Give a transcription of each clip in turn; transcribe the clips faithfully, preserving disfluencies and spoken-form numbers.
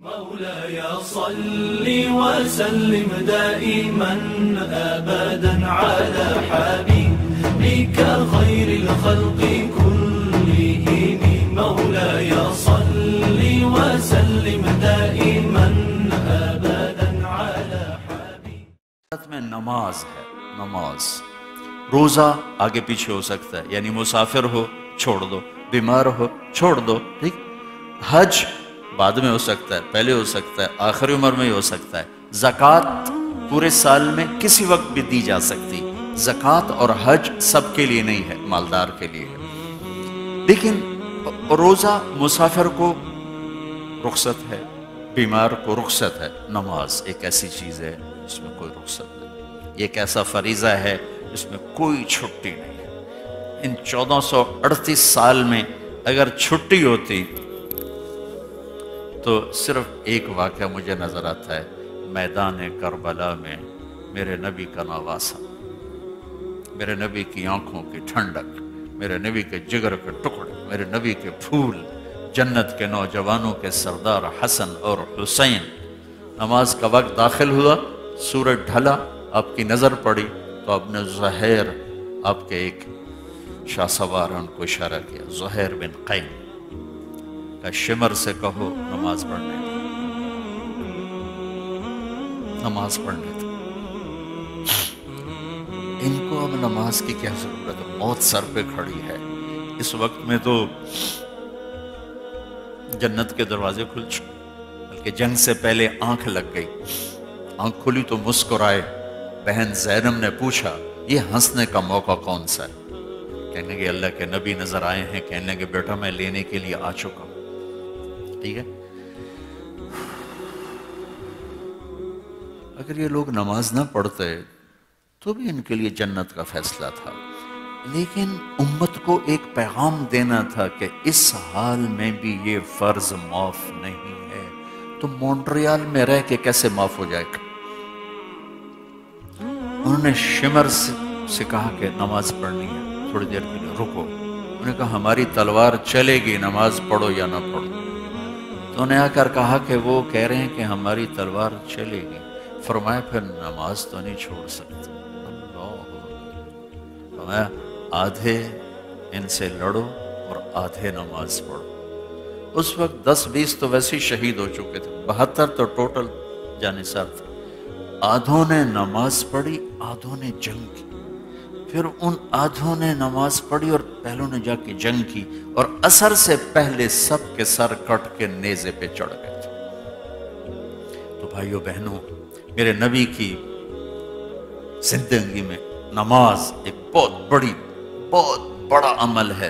مولاي صل وسلم دائما أبدا على حبيبك خير الخلق كلهم. مولاي صل وسلم دائما أبدا على حبيبك. میں نماز ہے، نماز روزہ آگے پیچھے ہو سکتا ہے، یعنی مسافر ہو چھوڑ دو، بیمار ہو چھوڑ دو، ٹھیک. حج بعد میں ہو سکتا ہے، پہلے ہو سکتا ہے، آخری عمر میں ہی ہو سکتا ہے. زکوٰۃ پورے سال میں کسی وقت بھی دی جا سکتی. زکوٰۃ اور حج سب کے لیے نہیں ہے، مالدار کے لیے ہے. لیکن روزہ مسافر کو رخصت ہے، بیمار کو رخصت ہے. نماز ایک ایسی چیز ہے جس میں کوئی رخصت نہیں. یہ ایک ایسا فریضہ ہے جس میں کوئی چھٹی نہیں ہے. ان چودہ سو اڑتیس سال میں اگر چھٹی ہوتی تو صرف ایک واقعہ مجھے نظر آتا ہے، میدان کربلا میں میرے نبی کا نواسا، میرے نبی کی آنکھوں کی ٹھنڈک، میرے نبی کے جگر کے ٹکڑے، میرے نبی کے پھول، جنت کے نوجوانوں کے سردار حسن اور حسین. نماز کا وقت داخل ہوا، سورج ڈھلا، آپ کی نظر پڑی تو آپ نے زہیر، آپ کے ایک شاہ سوار ان کو اشارہ کیا، زہیر بن قیم کا شمر سے کہو نماز پڑھنے دو، نماز پڑھنے دو. ان کو اب نماز کی کیا ضرورت ہے؟ موت سر پہ کھڑی ہے. اس وقت میں تو جنت کے دروازے کھل چکے، بلکہ جنگ سے پہلے آنکھ لگ گئی. آنکھ کھلی تو مسکرائے. بہن زینب نے پوچھا یہ ہنسنے کا موقع کون سا ہے؟ کہنے کہ اللہ کے نبی نظر آئے ہیں. کہنے کہ بیٹا میں لینے کے لیے آ چکا ہوں. ٹھیک ہے. اگر یہ لوگ نماز نہ پڑھتے تو بھی ان کے لیے جنت کا فیصلہ تھا. لیکن امت کو ایک پیغام دینا تھا کہ اس حال میں بھی یہ فرض معاف نہیں ہے. تو مونٹریال میں رہ کے کیسے معاف ہو جائے گا؟ انہوں نے شمر سے کہا کہ نماز پڑھنی ہے، تھوڑی دیر کے لیے رکو. انہوں نے کہا ہماری تلوار چلے گی، نماز پڑھو یا نہ پڑھو. تو انہوں نے آ کر کہا کہ وہ کہہ رہے ہیں کہ ہماری تلوار چلے گی. فرمایا پھر نماز تو نہیں چھوڑ سکتے. فرمایا آدھے ان سے لڑو اور آدھے نماز پڑھو. اس وقت دس بیس تو ویسے ہی شہید ہو چکے تھے، بہتر تو ٹوٹل جانثار تھے. آدھوں نے نماز پڑھی، آدھوں نے جنگ کی. پھر ان آدھوں نے نماز پڑھی اور پہلوں نے جا کے جنگ کی، اور عصر سے پہلے سب کے سر کٹ کے نیزے پہ چڑھ گئے تھے. تو بھائیو بہنوں، میرے نبی کی زندگی میں نماز ایک بہت بڑی بہت بڑا عمل ہے.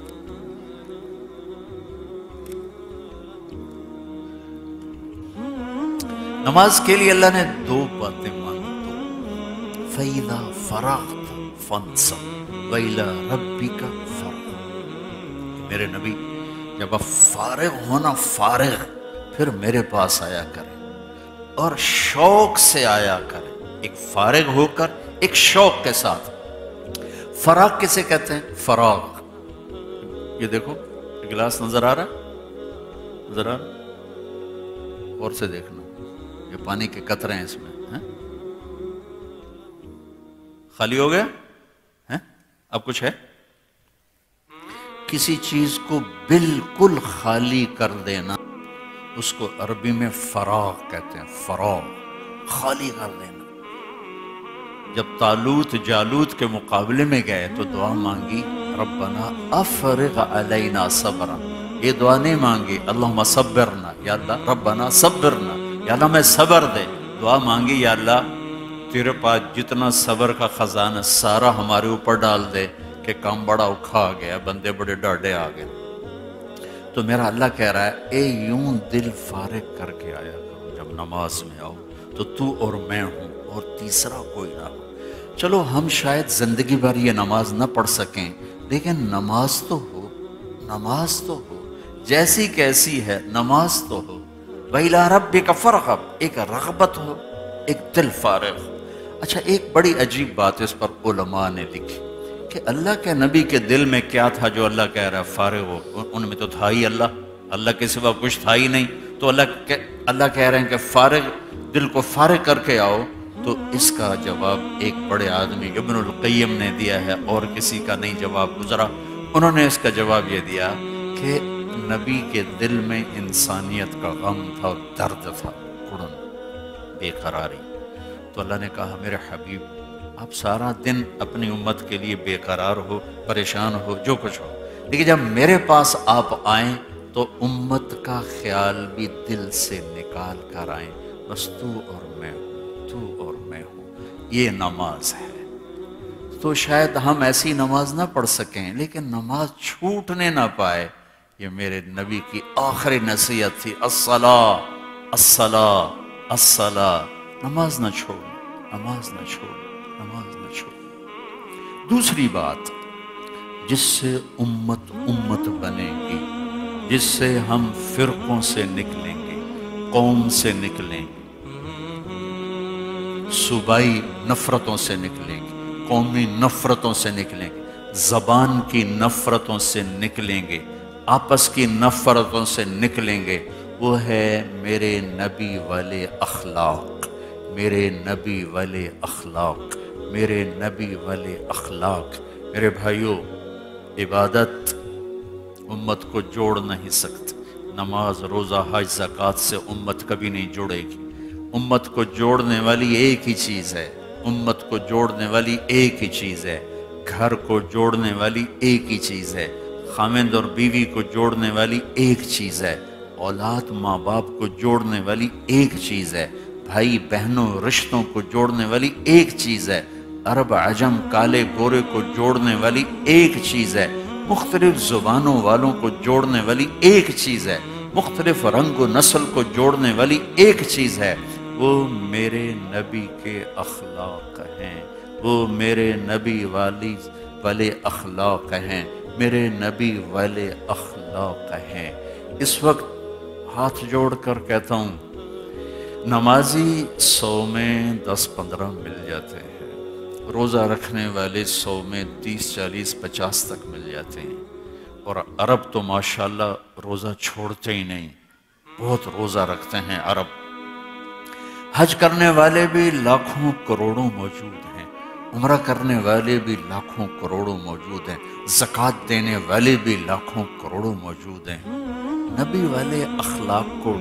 نماز کے لیے اللہ نے دو باتیں مانگی. فَإِذَا فَرَغْتَ فَانْصَبْ وَإِلَىٰ رَبِّكَ فَارْغَب. میرے نبی جب آپ فارغ ہونا، فارغ پھر میرے پاس آیا کریں اور شوق سے آیا کریں. ایک فارغ ہو کر، ایک شوق کے ساتھ. فراغ کسے کہتے ہیں؟ فراغ. یہ دیکھو گلاس نظر آ رہا ہے؟ نظر آ رہا؟ اور سے دیکھنا، یہ پانی کے قطرے ہیں اس میں. خالی ہو گیا؟ اب کچھ ہے؟ کسی چیز کو بالکل خالی کر دینا اس کو عربی میں فراغ کہتے ہیں. فراغ، خالی کر دینا. جب طالوت جالوت کے مقابلے میں گئے تو دعا مانگی ربنا افرغ علینا صبرا. یہ دعا نہیں مانگی اللہم صبرنا، یا اللہ ربنا صبرنا، یا اللہ میں صبر دے. دعا مانگی یا اللہ تیرے پاس جتنا صبر کا خزانہ سارا ہمارے اوپر ڈال دے کہ کام بڑا اکھا آ گیا، بندے بڑے ڈاڈے آ گئے. تو میرا اللہ کہہ رہا ہے اے یوں دل فارغ کر کے آیا کرو جب نماز میں آؤ تو تو اور میں ہوں اور تیسرا کوئی نہ ہو. چلو ہم شاید زندگی بھر یہ نماز نہ پڑھ سکیں، لیکن نماز تو ہو، نماز تو ہو، جیسی کیسی ہے نماز تو ہو. وَإِلَىٰ رَبِّكَ فَارْغَب، ایک رغبت ہو، ایک دل فارغ ہو. اچھا ایک بڑی عجیب بات اس پر علماء نے لکھی کہ اللہ کے نبی کے دل میں کیا تھا جو اللہ کہہ رہا ہے فارغ ہو. ان میں تو تھا ہی اللہ، اللہ کے سوا کچھ تھا ہی نہیں. تو اللہ اللہ کہہ رہے ہیں کہ فارغ دل کو فارغ کر کے آؤ. تو اس کا جواب ایک بڑے آدمی ابن القیم نے دیا ہے اور کسی کا نہیں جواب گزرا. انہوں نے اس کا جواب یہ دیا کہ نبی کے دل میں انسانیت کا غم تھا اور درد تھا، کڑن، بے قراری. تو اللہ نے کہا میرے حبیب آپ سارا دن اپنی امت کے لیے بے قرار ہو، پریشان ہو، جو کچھ ہو، لیکن جب میرے پاس آپ آئیں تو امت کا خیال بھی دل سے نکال کر آئیں. بس تو اور میں ہوں، تو اور میں ہوں، یہ نماز ہے. تو شاید ہم ایسی نماز نہ پڑھ سکیں لیکن نماز چھوٹنے نہ پائے. یہ میرے نبی کی آخری نصیحت تھی، الصلاۃ الصلاۃ الصلاۃ. نماز نہ چھوڑ، نماز نہ چھوڑ، نماز نہ چھوڑ. دوسری بات جس سے امت امت بنے گی، جس سے ہم فرقوں سے نکلیں گے، قوم سے نکلیں گے، صوبائی نفرتوں سے نکلیں گے، قومی نفرتوں سے نکلیں گے، زبان کی نفرتوں سے نکلیں گے، آپس کی نفرتوں سے نکلیں گے، وہ ہے میرے نبی والے اخلاق، میرے نبی والے اخلاق، میرے نبی والے اخلاق. میرے بھائیوں، عبادت امت کو جوڑ نہیں سکتی. نماز، روزہ، حج، زکوٰۃ سے امت کبھی نہیں جڑے گی. امت کو جوڑنے والی ایک ہی چیز ہے، امت کو جوڑنے والی ایک ہی چیز ہے، گھر کو جوڑنے والی ایک ہی چیز ہے، خاوند اور بیوی کو جوڑنے والی ایک چیز ہے، اولاد ماں باپ کو جوڑنے والی ایک چیز ہے، بھائی بہنوں رشتوں کو جوڑنے والی ایک چیز ہے، عرب عجم کالے گورے کو جوڑنے والی ایک چیز ہے، مختلف زبانوں والوں کو جوڑنے والی ایک چیز ہے، مختلف رنگ و نسل کو جوڑنے والی ایک چیز ہے. وہ میرے نبی کے اخلاق ہیں، وہ میرے نبی والی والے اخلاق ہیں، میرے نبی والے اخلاق ہیں. اس وقت ہاتھ جوڑ کر کہتا ہوں، نمازی سو میں دس پندرہ مل جاتے ہیں، روزہ رکھنے والے سو میں تیس چالیس پچاس تک مل جاتے ہیں، اور عرب تو ماشاءاللہ روزہ چھوڑتے ہی نہیں، بہت روزہ رکھتے ہیں عرب. حج کرنے والے بھی لاکھوں کروڑوں موجود ہیں، عمرہ کرنے والے بھی لاکھوں کروڑوں موجود ہیں، زکوٰۃ دینے والے بھی لاکھوں کروڑوں موجود ہیں. نبی والے اخلاق کو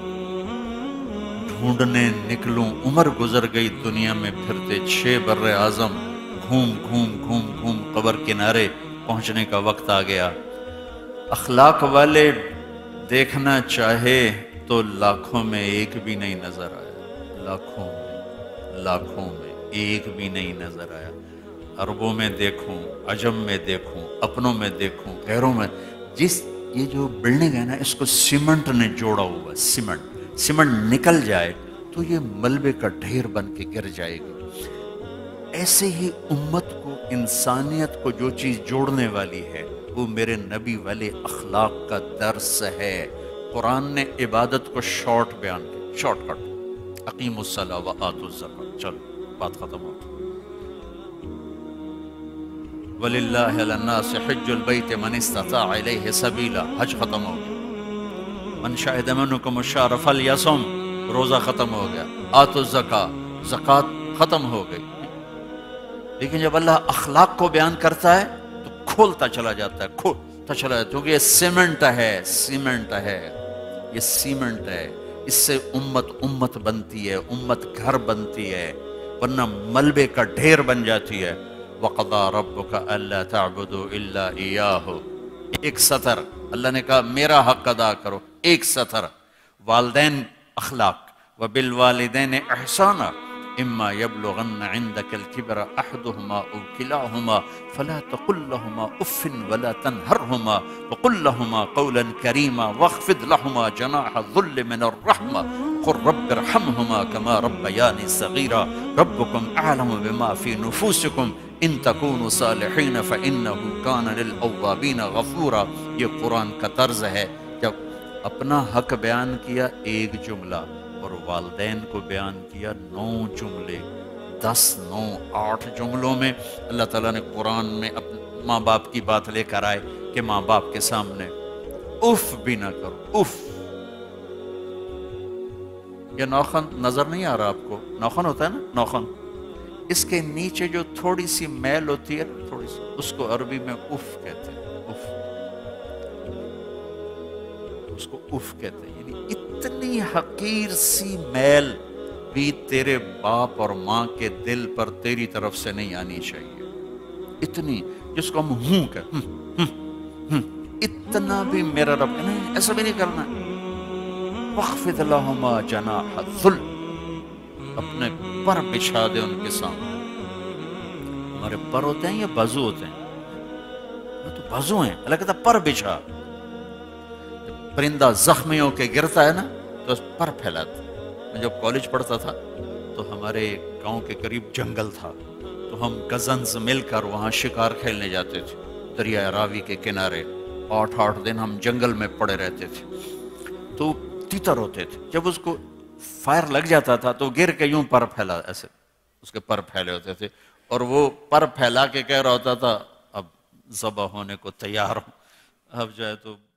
ڈھونڈنے نکلوں، عمر گزر گئی دنیا میں پھرتے، چھ بر اعظم گھوم گھوم گھوم گھوم قبر کنارے پہنچنے کا وقت آ گیا. اخلاق والے دیکھنا چاہے تو لاکھوں میں ایک بھی نہیں نظر آیا، لاکھوں میں لاکھوں میں ایک بھی نہیں نظر آیا. عربوں میں دیکھوں، عجم میں دیکھوں، اپنوں میں دیکھوں، غیروں میں. جس یہ جو بلڈنگ ہے نا، اس کو سیمنٹ نے جوڑا ہوا، سیمنٹ سیمنٹ نکل جائے تو یہ ملبے کا ڈھیر بن کے گر جائے گی. ایسے ہی امت کو، انسانیت کو جو چیز جوڑنے والی ہے وہ میرے نبی والے اخلاق کا درس ہے. قرآن نے عبادت کو شارٹ بیان کیا، شارٹ کٹ، اقیموا الصلاۃ وآتوا الزکاۃ. چلو بات ختم ہو. وَلِلَّهِ عَلَى النَّاسِ حِجُّ الْبَيْتِ مَنِ اسْتَطَاعَ إِلَيْهِ سَبِيلًا. حج ختم ہو گیا. مَنْ شَهِدَ مِنْكُمُ الشَّهْرَ فَلْيَصُمْ، روزہ ختم ہو گیا. آتوا الزکاۃ، زکوٰۃ ختم ہو گئی. لیکن جب اللہ اخلاق کو بیان کرتا ہے تو کھولتا چلا جاتا ہے، کھولتا چلا جاتا ہے، کیونکہ یہ سیمنٹ ہے، سیمنٹ ہے، یہ سیمنٹ ہے. اس سے امت امت بنتی ہے، امت گھر بنتی ہے، ورنہ ملبے کا ڈھیر بن جاتی ہے. وَقَضَىٰ رَبُّكَ أَلَّا تَعْبُدُوا إِلَّا إِيَّاهُ. ایک سطر اللہ نے کہا میرا حق ادا کرو، ایک سطر. والدین اخلاق، وَبِالْوَالِدَيْنِ إِحْسَانًا إِمَّا يَبْلُغَنَّ عِندَكَ الْكِبَرَ أَحَدُهُمَا أَوْ كِلَاهُمَا فَلَا تَقُل لَّهُمَا أُفٍّ وَلَا تَنْهَرْهُمَا وَقُل لَّهُمَا قَوْلًا كَرِيمًا وَاخْفِضْ لَهُمَا جَنَاحَ الذُّلِّ مِنَ الرَّحْمَةِ وَقُل رَّبِّ ارْحَمْهُمَا كَمَا رَبَّيَانِي صَغِيرًا رَبُّكُمْ أَعْلَمُ بِمَا فِي نُفُوسِكُمْ إِن تَكُونُوا صَالِحِينَ فَإِنَّهُ كَانَ لِلْأَوَّابِينَ غَفُورًا. یہ قرآن کا طرز ہے. جب اپنا حق بیان کیا ایک جملہ، اور والدین کو بیان کیا نو جملے، دس نو آٹھ جملوں میں اللہ تعالیٰ نے قرآن میں اپنے ماں باپ کی بات لے کر آئے کہ ماں باپ کے سامنے اف بھی نہ کرو. اف یہ نوخن نظر نہیں آ رہا آپ کو؟ نوخن ہوتا ہے نا، نوخن، اس کے نیچے جو تھوڑی سی میل ہوتی ہے، تھوڑی سی، اس کو عربی میں اف کہتے ہیں، اف، اس کو اف کہتے ہیں، یعنی اتنی حقیر سی میل بھی تیرے باپ اور ماں کے دل پر تیری طرف سے نہیں آنی چاہیے، اتنی، جس کو ہم ہوں کہ اتنا بھی میرا رب، نہیں ایسا بھی نہیں کرنا، وَخْفِضْ لَهُمَا جَنَاحَ الذُّلِّ، اپنے پر بچھا دے ان کے سامنے۔ ہمارے پر ہوتے ہیں یا بازو ہوتے ہیں؟ وہ تو بازو ہیں، اللہ کہتا پر بچھا۔ جب پرندہ زخمی ہو کے گرتا ہے نا تو پر پھیلاتا۔ میں جب کالج پڑھتا تھا تو ہمارے گاؤں کے قریب جنگل تھا، تو ہم کزنز مل کر وہاں شکار کھیلنے جاتے تھے، دریا راوی کے کنارے، آٹھ آٹھ دن ہم جنگل میں پڑے رہتے تھے۔ تو تیتر ہوتے تھے، جب اس کو فائر لگ جاتا تھا تو گر کے یوں پر پھیلا، ایسے اس کے پر پھیلے ہوتے تھے، اور وہ پر پھیلا کے کہہ رہا ہوتا تھا اب ذبح ہونے کو تیار ہوں۔ اب جو ہے تو